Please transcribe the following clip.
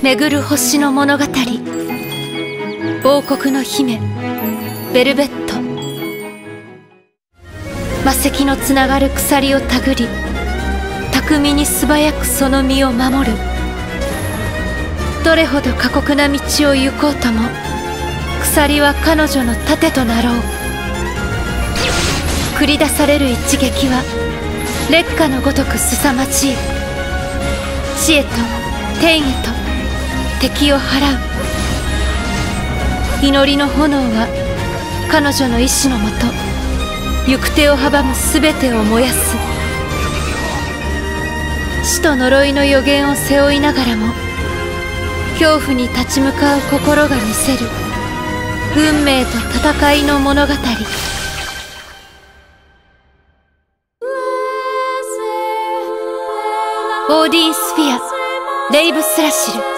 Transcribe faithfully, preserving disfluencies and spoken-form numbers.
巡る星の物語。王国の姫ベルベット。魔石のつながる鎖を手繰り、巧みに素早くその身を守る。どれほど過酷な道を行こうとも、鎖は彼女の盾となろう。繰り出される一撃は烈火のごとく凄まじい。地へと天へと敵を払う。祈りの炎は彼女の意志のもと、行く手を阻む全てを燃やす。死と呪いの予言を背負いながらも、恐怖に立ち向かう心が見せる運命と戦いの物語。オーディンスフィア・レイブスラシル。